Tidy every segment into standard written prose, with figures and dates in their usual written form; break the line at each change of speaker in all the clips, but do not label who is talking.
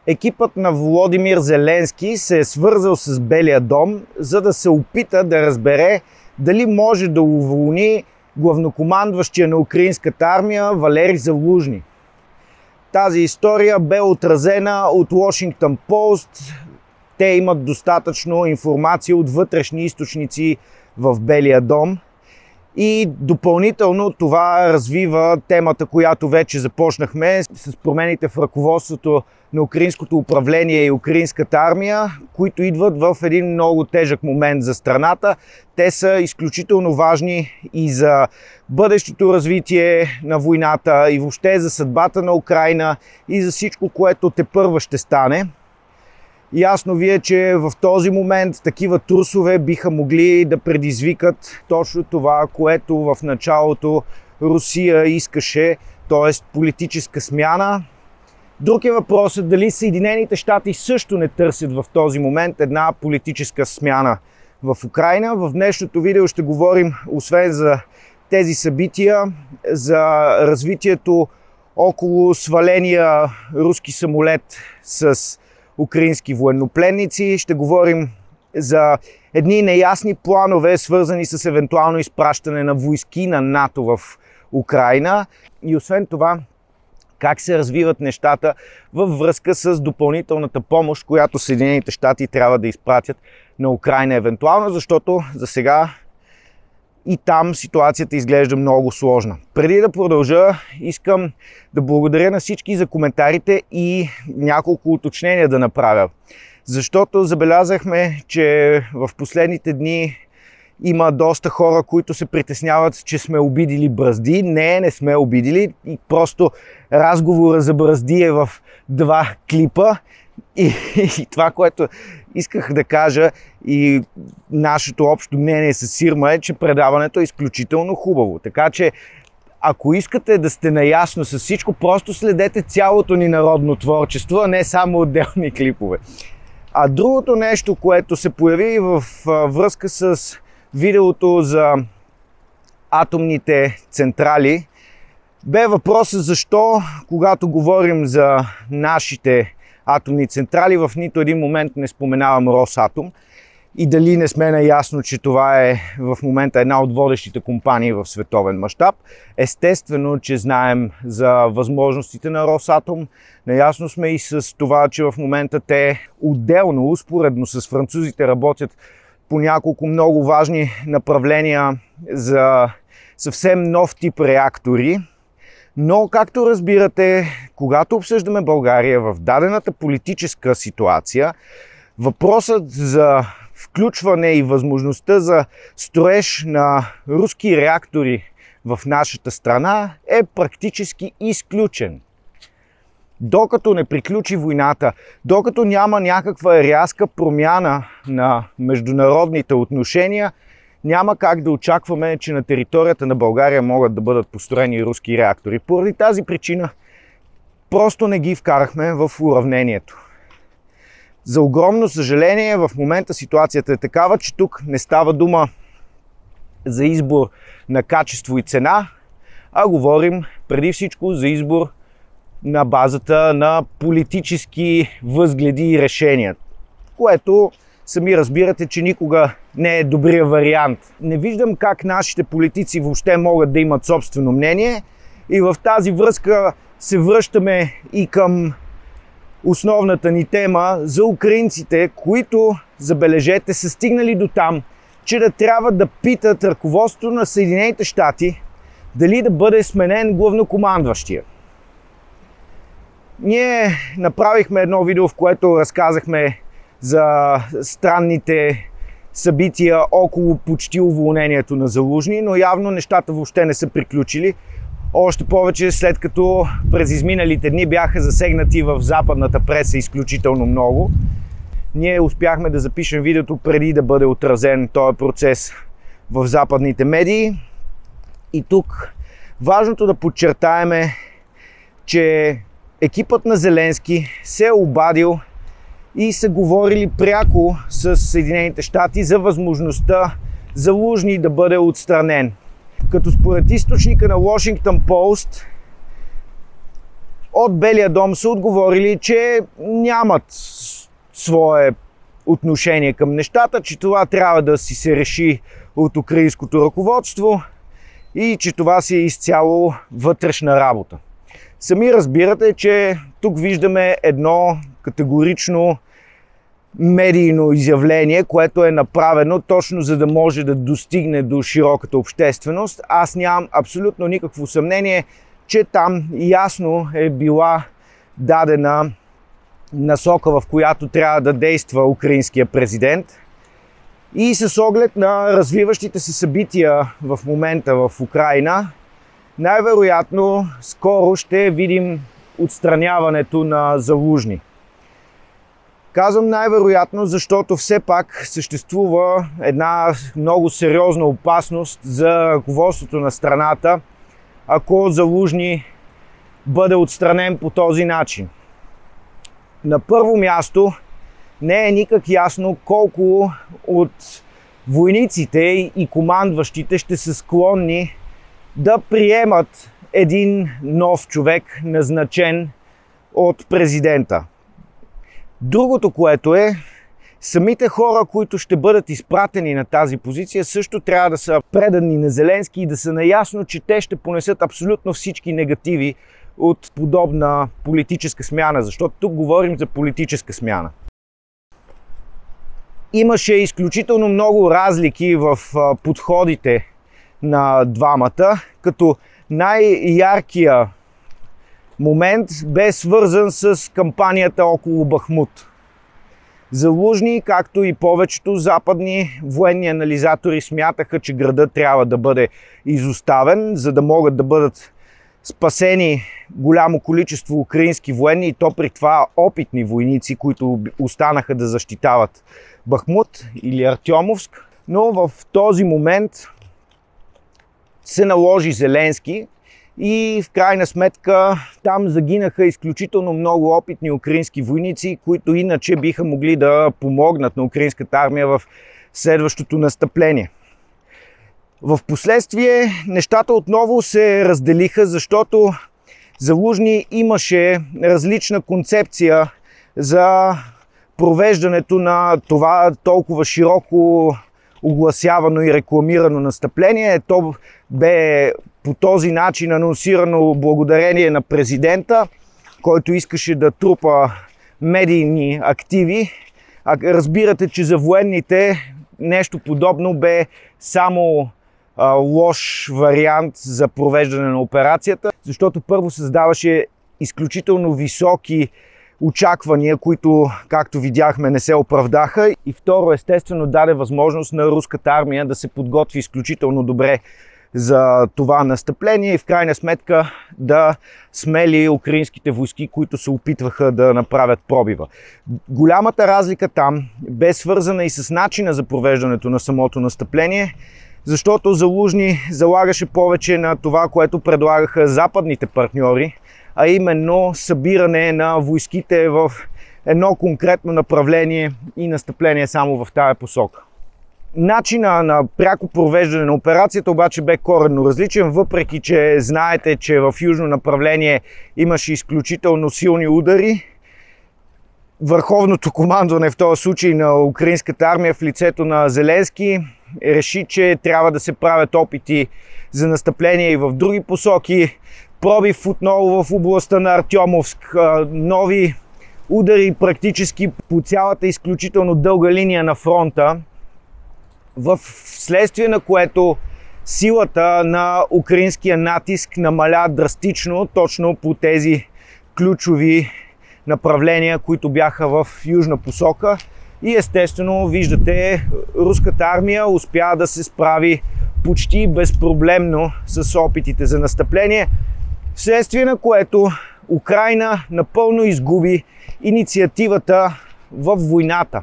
екипът на Володимир Зеленски се е свързал с Белия дом, за да се опита да разбере дали може да уволни главнокомандващия на украинската армия Валерий Залужний. Тази история бе отразена от Washington Post. Те имат достатъчно информация от вътрешни източници в Белия дом. И допълнително това развива темата, която вече започнахме с промените в ръководството на украинското управление и украинската армия, които идват в един много тежък момент за страната. Те са изключително важни и за бъдещото развитие на войната, и въобще за съдбата на Украйна, и за всичко, което тепърва ще стане. Ясно ви е, че в този момент такива трусове биха могли да предизвикат точно това, което в началото Русия искаше, т.е. политическа смяна. Друг е въпросът дали Съединените щати също не търсят в този момент една политическа смяна в Украйна. В днешното видео ще говорим, освен за тези събития, за развитието около сваления руски самолет с украински военнопленници. Ще говорим за едни неясни планове, свързани с евентуално изпращане на войски на НАТО в Украйна. И освен това, как се развиват нещата във връзка с допълнителната помощ, която Съединените щати трябва да изпратят на Украйна евентуално, защото за сега и там ситуацията изглежда много сложна. Преди да продължа, искам да благодаря на всички за коментарите и няколко уточнения да направя. Защото забелязахме, че в последните дни има доста хора, които се притесняват, че сме обидили Бръзди. Не сме обидили. И просто разговора за Бръзди е в 2 клипа. И това, което исках да кажа и нашето общо мнение с Сирма е, че предаването е изключително хубаво. Така че, ако искате да сте наясно с всичко, просто следете цялото ни народно творчество, а не само отделни клипове. А другото нещо, което се появи в връзка с видеото за атомните централи, бе въпросът защо, когато говорим за нашите атомни централи, в нито един момент не споменавам Росатом и дали не сме наясно, че това е в момента една от водещите компании в световен мащаб. Естествено, че знаем за възможностите на Росатом. Наясно сме и с това, че в момента те отделно, успоредно с французите, работят по няколко много важни направления за съвсем нов тип реактори. Но, както разбирате, когато обсъждаме България в дадената политическа ситуация, въпросът за включване и възможността за строеж на руски реактори в нашата страна е практически изключен. Докато не приключи войната, докато няма някаква рязка промяна на международните отношения, няма как да очакваме, че на територията на България могат да бъдат построени руски реактори. Поради тази причина просто не ги вкарахме в уравнението. За огромно съжаление, в момента ситуацията е такава, че тук не става дума за избор на качество и цена, а говорим преди всичко за избор на базата на политически възгледи и решения, което сами разбирате, че никога не е добрия вариант. Не виждам как нашите политици въобще могат да имат собствено мнение и в тази връзка се връщаме и към основната ни тема за украинците, които, забележете, са стигнали до там, че да трябва да питат ръководството на Съединените щати дали да бъде сменен главнокомандващия. Ние направихме едно видео, в което разказахме за странните събития около почти уволнението на Залужний, но явно нещата въобще не са приключили. Още повече след като през изминалите дни бяха засегнати в западната преса изключително много. Ние успяхме да запишем видеото преди да бъде отразен този процес в западните медии. И тук важното да подчертаем е, че екипът на Зеленски се е обадил и са говорили пряко с Съединените щати за възможността Залужний да бъде отстранен. Като според източника на Washington Post, От Белия дом са отговорили, че нямат свое отношение към нещата, че това трябва да си се реши от украинското ръководство и че това си е изцяло вътрешна работа. Сами разбирате, че тук виждаме едно категорично медийно изявление, което е направено точно за да може да достигне до широката общественост. Аз нямам абсолютно никакво съмнение, че там ясно е била дадена насока, в която трябва да действа украинския президент. И с оглед на развиващите се събития в момента в Украйна, най-вероятно скоро ще видим отстраняването на Залужни. Казвам най-вероятно, защото все пак съществува една много сериозна опасност за ръководството на страната, ако Залужни бъде отстранен по този начин. На първо място не е никак ясно колко от войниците и командващите ще са склонни да приемат един нов човек, назначен от президента. Другото, което е, самите хора, които ще бъдат изпратени на тази позиция, също трябва да са предани на Зеленски и да са наясно, че те ще понесат абсолютно всички негативи от подобна политическа смяна, защото тук говорим за политическа смяна. Имаше изключително много разлики в подходите на двамата, като най-яркия момент бе свързан с кампанията около Бахмут. Залужни, както и повечето западни военни анализатори, смятаха, че градът трябва да бъде изоставен, за да могат да бъдат спасени голямо количество украински военни и то при това опитни войници, които останаха да защитават Бахмут или Артьомовск. Но в този момент се наложи Зеленски и в крайна сметка там загинаха изключително много опитни украински войници, които иначе биха могли да помогнат на украинската армия в следващото настъпление. В последствие нещата отново се разделиха, защото Залужни имаше различна концепция за провеждането на това толкова широко огласявано и рекламирано настъпление. То бе по този начин анонсирано благодарение на президента, който искаше да трупа медийни активи. А разбирате, че за военните нещо подобно бе само лош вариант за провеждане на операцията, защото първо създаваше изключително високи очаквания, които, както видяхме, не се оправдаха, и второ, естествено, даде възможност на руската армия да се подготви изключително добре за това настъпление и в крайна сметка да смели украинските войски, които се опитваха да направят пробива. Голямата разлика там бе свързана и с начина за провеждането на самото настъпление, защото Залужни залагаше повече на това, което предлагаха западните партньори, а именно събиране на войските в едно конкретно направление и настъпление само в тая посока. Начина на пряко провеждане на операцията обаче бе коренно различен, въпреки че знаете, че в южно направление имаше изключително силни удари. Върховното командване в този случай на украинската армия в лицето на Зеленски реши, че трябва да се правят опити за настъпление и в други посоки. Пробив отново в областта на Артьомовск, нови удари практически по цялата изключително дълга линия на фронта, в следствие на което силата на украинския натиск намаля драстично точно по тези ключови направления, които бяха в южна посока. И естествено, виждате, руската армия успя да се справи почти безпроблемно с опитите за настъпление, вследствие на което Украйна напълно изгуби инициативата в войната.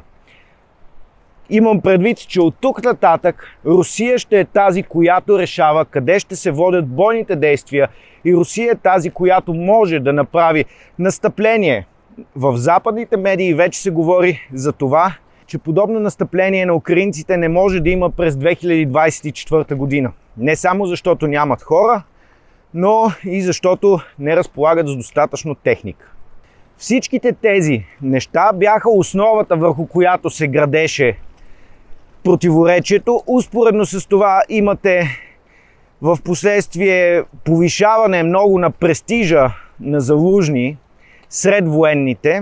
Имам предвид, че от тук нататък Русия ще е тази, която решава къде ще се водят бойните действия, и Русия е тази, която може да направи настъпление. В западните медии вече се говори за това, че подобно настъпление на украинците не може да има през 2024 година. Не само защото нямат хора, но и защото не разполагат с достатъчно техника. Всичките тези неща бяха основата, върху която се градеше противоречието. Успоредно с това имате в последствие повишаване много на престижа на Залужни сред военните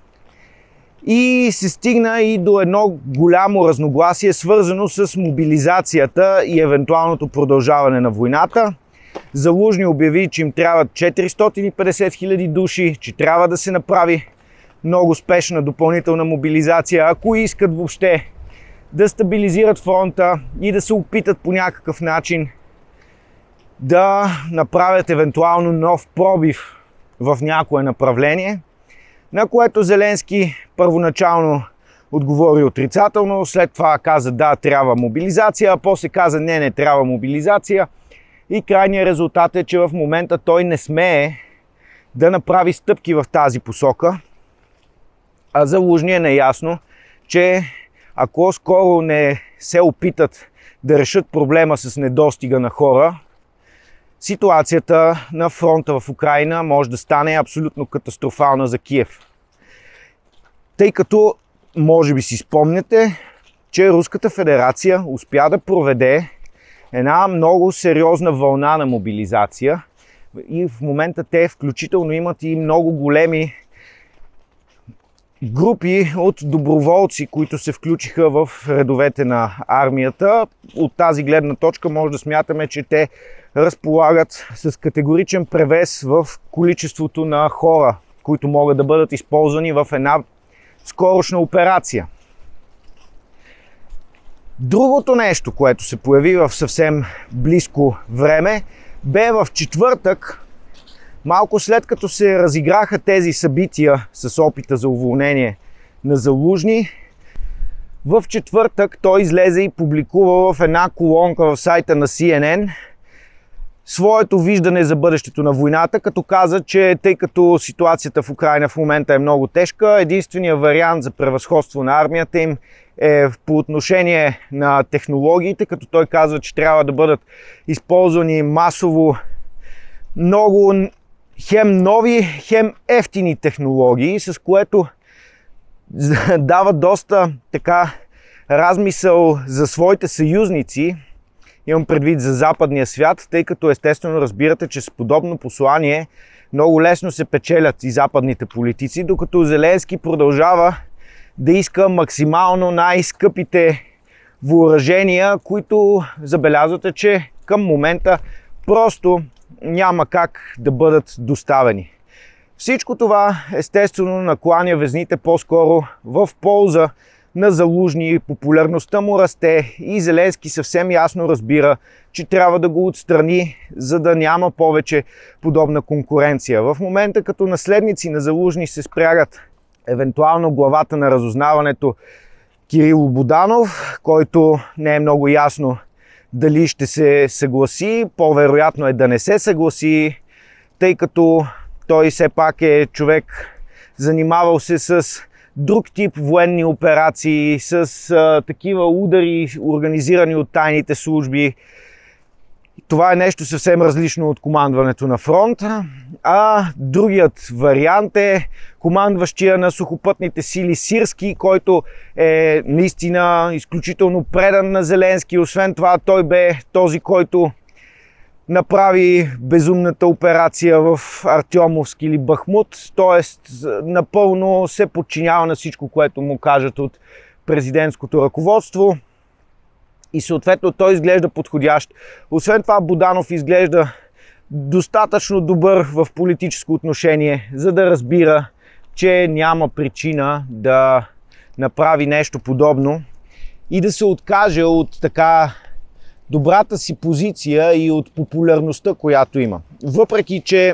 и се стигна и до едно голямо разногласие, свързано с мобилизацията и евентуалното продължаване на войната. Залужни обяви, че им трябват 450 хиляди души, че трябва да се направи много спешна допълнителна мобилизация, ако искат въобще да стабилизират фронта и да се опитат по някакъв начин да направят евентуално нов пробив в някое направление, на което Зеленски първоначално отговори отрицателно, след това каза да, трябва мобилизация, а после каза не трябва мобилизация и крайният резултат е, че в момента той не смее да направи стъпки в тази посока, а Залужни е наясно, че ако скоро не се опитат да решат проблема с недостига на хора, ситуацията на фронта в Украйна може да стане абсолютно катастрофална за Киев. Тъй като, може би си спомняте, че Руската федерация успя да проведе една много сериозна вълна на мобилизация и в момента те включително имат и много големи групи от доброволци, които се включиха в редовете на армията. От тази гледна точка може да смятаме, че те разполагат с категоричен превес в количеството на хора, които могат да бъдат използвани в една скорошна операция. Другото нещо, което се появи в съвсем близко време, бе в четвъртък, малко след като се разиграха тези събития с опита за уволнение на Залужни. В четвъртък той излезе и публикува в една колонка в сайта на CNN своето виждане за бъдещето на войната, като каза, че тъй като ситуацията в Украйна в момента е много тежка, единственият вариант за превъзходство на армията им е по отношение на технологиите, като той казва, че трябва да бъдат използвани масово много хем нови, хем ефтини технологии, с което дава доста така размисъл за своите съюзници, имам предвид за западния свят, тъй като естествено разбирате, че с подобно послание много лесно се печелят и западните политици, докато Зеленски продължава да иска максимално най-скъпите въоръжения, които забелязвате, че към момента просто няма как да бъдат доставени. Всичко това естествено накланя везните по-скоро в полза на Залужни, популярността му расте и Зеленски съвсем ясно разбира, че трябва да го отстрани, за да няма повече подобна конкуренция. В момента като наследници на Залужни се спрягат евентуално главата на разузнаването Кирило Буданов, който не е много ясно дали ще се съгласи, по-вероятно е да не се съгласи, тъй като той все пак е човек занимавал се с друг тип военни операции, с такива удари, организирани от тайните служби. Това е нещо съвсем различно от командването на фронта. А другият вариант е командващия на сухопътните сили Сирски, който е наистина изключително предан на Зеленски. Освен това, той бе този, който направи безумната операция в Артьомовск или Бахмут, т.е. напълно се подчинява на всичко, което му кажат от президентското ръководство и съответно той изглежда подходящ. Освен това, Буданов изглежда достатъчно добър в политическо отношение, за да разбира, че няма причина да направи нещо подобно и да се откаже от така добрата си позиция и от популярността, която има. Въпреки че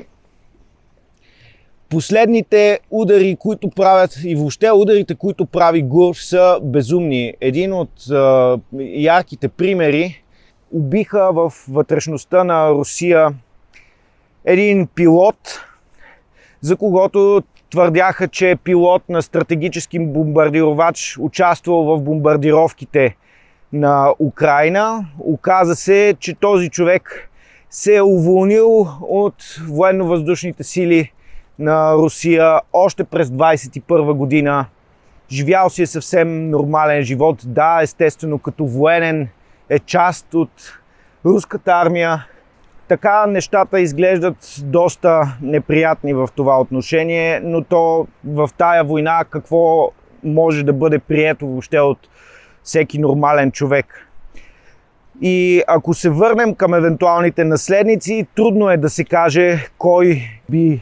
последните удари, които правят и въобще ударите, които прави Гурш, са безумни. Един от ярките примери: убиха в вътрешността на Русия един пилот, за когото твърдяха, че е пилот на стратегически бомбардировач, участвал в бомбардировките на Украйна. Оказа се, че този човек се е уволнил от военно-въздушните сили на Русия още през 1921 година. Живял си е съвсем нормален живот. Да, естествено, като военен е част от руската армия. Така нещата изглеждат доста неприятни в това отношение, но то в тая война какво може да бъде прието въобще от всеки нормален човек. И ако се върнем към евентуалните наследници, трудно е да се каже кой би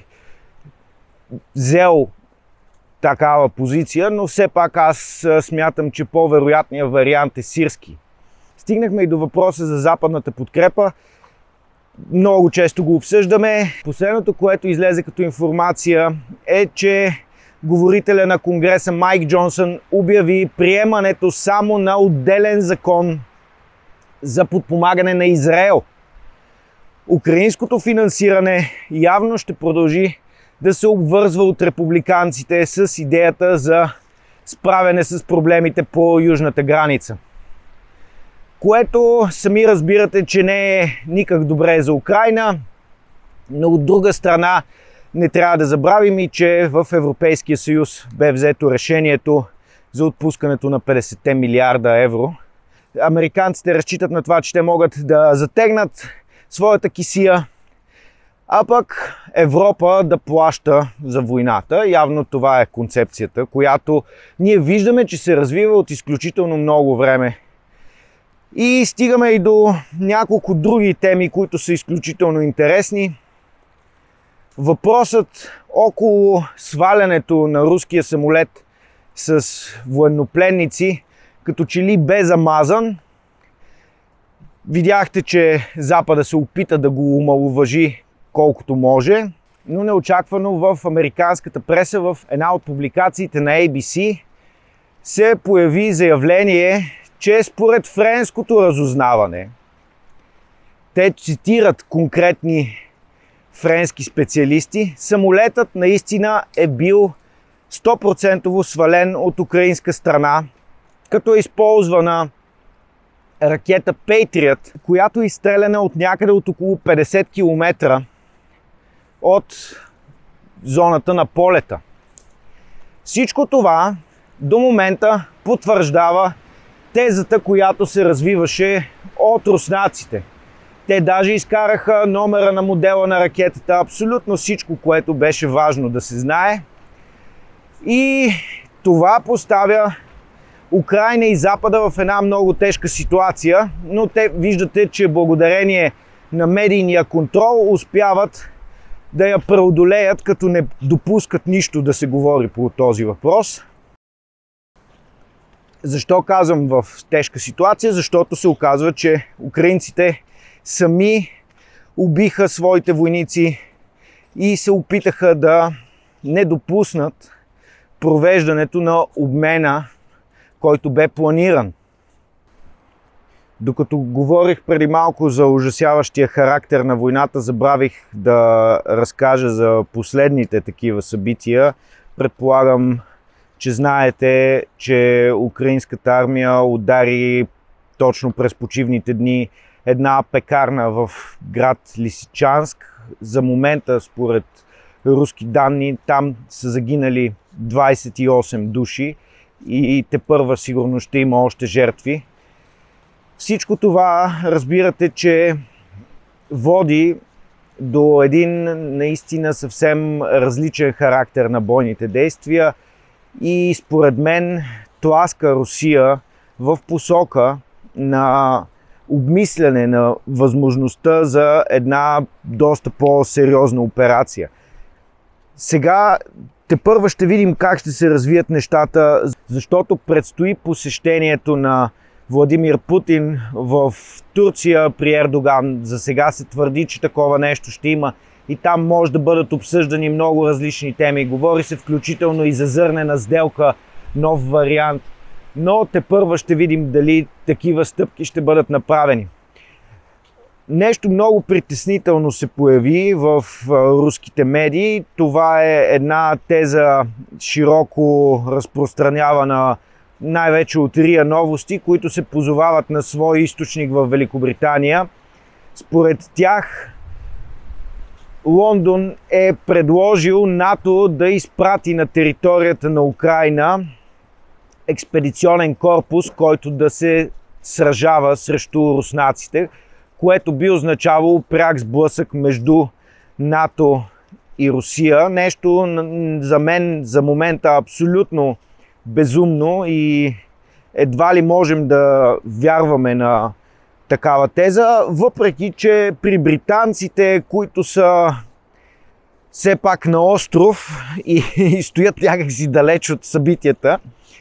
взел такава позиция, но все пак аз смятам, че по-вероятният вариант е сирски. Стигнахме и до въпроса за западната подкрепа. Много често го обсъждаме. Последното, което излезе като информация е, че говорителя на Конгреса Майк Джонсън обяви приемането само на отделен закон за подпомагане на Израел. Украинското финансиране явно ще продължи да се обвързва от републиканците с идеята за справяне с проблемите по южната граница. Което сами разбирате, че не е никак добре за Украйна, но от друга страна не трябва да забравим и, че в Европейския съюз бе взето решението за отпускането на 50 милиарда евро. Американците разчитат на това, че те могат да затегнат своята кисия, а пък Европа да плаща за войната. Явно това е концепцията, която ние виждаме, че се развива от изключително много време. И стигаме и до няколко други теми, които са изключително интересни. Въпросът около свалянето на руския самолет с военнопленници като че ли бе замазан. Видяхте, че Запада се опита да го омаловажи колкото може, но неочаквано в американската преса, в една от публикациите на ABC, се появи заявление, че според френското разузнаване, те цитират конкретни френски специалисти, самолетът наистина е бил 100% свален от украинска страна, като е използвана ракета Patriot, която е изстреляна от някъде от около 50 км от зоната на полета. Всичко това до момента потвърждава тезата, която се развиваше от руснаците. Те даже изкараха номера на модела на ракетата, абсолютно всичко, което беше важно да се знае. И това поставя Украйна и Запада в една много тежка ситуация, но те виждате, че благодарение на медийния контрол успяват да я преодолеят, като не допускат нищо да се говори по този въпрос. Защо казвам в тежка ситуация? Защото се оказва, че украинците сами убиха своите войници и се опитаха да не допуснат провеждането на обмена, който бе планиран. Докато говорих преди малко за ужасяващия характер на войната, забравих да разкажа за последните такива събития. Предполагам, че знаете, че украинската армия удари точно през почивните дни една пекарна в град Лисичанск. За момента, според руски данни, там са загинали 28 души и тепърва сигурно ще има още жертви. Всичко това разбирате, че води до един наистина съвсем различен характер на бойните действия и според мен тласка Русия в посока на обмисляне на възможността за една доста по-сериозна операция. Сега тепърва ще видим как ще се развият нещата, защото предстои посещението на Владимир Путин в Турция при Ердоган. За сега се твърди, че такова нещо ще има и там може да бъдат обсъждани много различни теми. Говори се включително и за зърнена сделка, нов вариант, но тепърва ще видим дали такива стъпки ще бъдат направени. Нещо много притеснително се появи в руските медии. Това е една теза широко разпространявана най-вече от РИА Новости, които се позовават на свой източник в Великобритания. Според тях Лондон е предложил НАТО да изпрати на територията на Украйна експедиционен корпус, който да се сражава срещу руснаците, което би означавало пряк сблъсък между НАТО и Русия. Нещо за мен за момента абсолютно безумно и едва ли можем да вярваме на такава теза, въпреки че при британците, които са все пак на остров и стоят някакси далеч от събитията,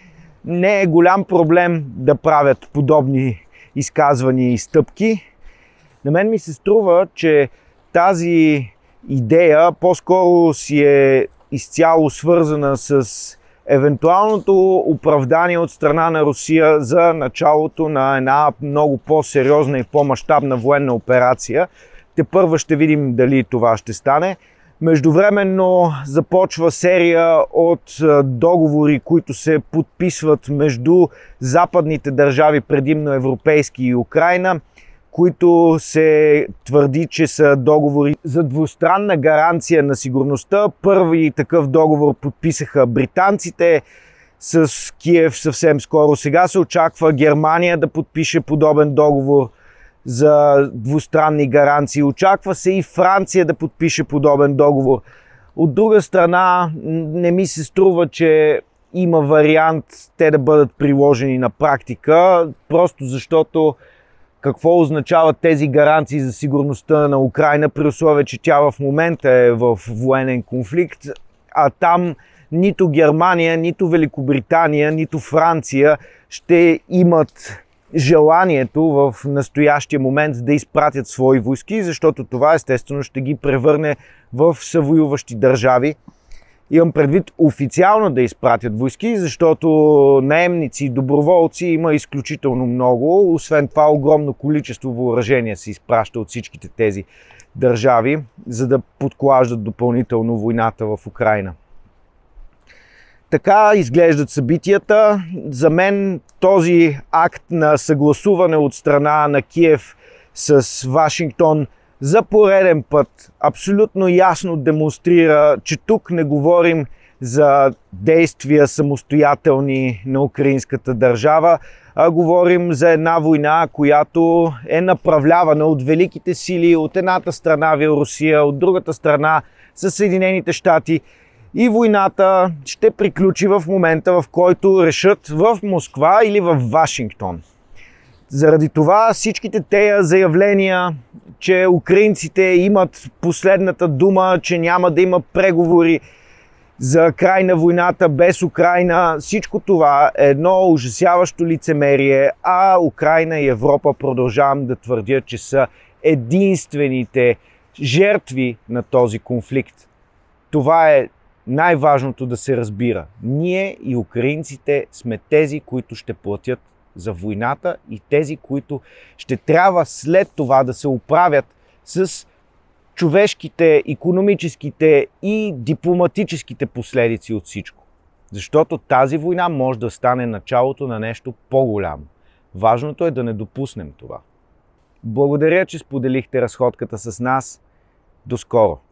не е голям проблем да правят подобни изказвания и стъпки. На мен ми се струва, че тази идея по-скоро си е изцяло свързана с евентуалното оправдание от страна на Русия за началото на една много по-сериозна и по-мащабна военна операция. Тепърва ще видим дали това ще стане. Междувременно започва серия от договори, които се подписват между западните държави, предимно европейски и Украйна, които се твърди, че са договори за двустранна гаранция на сигурността. Първи такъв договор подписаха британците с Киев съвсем скоро. Сега се очаква Германия да подпише подобен договор за двустранни гаранции. Очаква се и Франция да подпише подобен договор. От друга страна, не ми се струва, че има вариант те да бъдат приложени на практика, просто защото какво означават тези гаранции за сигурността на Украйна, при условие, че тя в момента е в военен конфликт, а там нито Германия, нито Великобритания, нито Франция ще имат желанието в настоящия момент да изпратят свои войски, защото това естествено ще ги превърне в съвоюващи държави. Имам предвид официално да изпратят войски, защото наемници и доброволци има изключително много. Освен това, огромно количество въоръжения се изпраща от всичките тези държави, за да подклаждат допълнително войната в Украйна. Така изглеждат събитията. За мен този акт на съгласуване от страна на Киев с Вашингтон за пореден път абсолютно ясно демонстрира, че тук не говорим за действия самостоятелни на украинската държава, а говорим за една война, която е направлявана от великите сили, от едната страна Русия, от другата страна са Съединените щати. И войната ще приключи в момента, в който решат в Москва или в Вашингтон. Заради това всичките тези заявления, че украинците имат последната дума, че няма да има преговори за край на войната без Украйна, всичко това е едно ужасяващо лицемерие, а Украйна и Европа продължавам да твърдят, че са единствените жертви на този конфликт. Това е най-важното да се разбира. Ние и украинците сме тези, които ще платят за войната и тези, които ще трябва след това да се оправят с човешките, икономическите и дипломатическите последици от всичко. Защото тази война може да стане началото на нещо по-голямо. Важното е да не допуснем това. Благодаря, че споделихте разходката с нас. До скоро!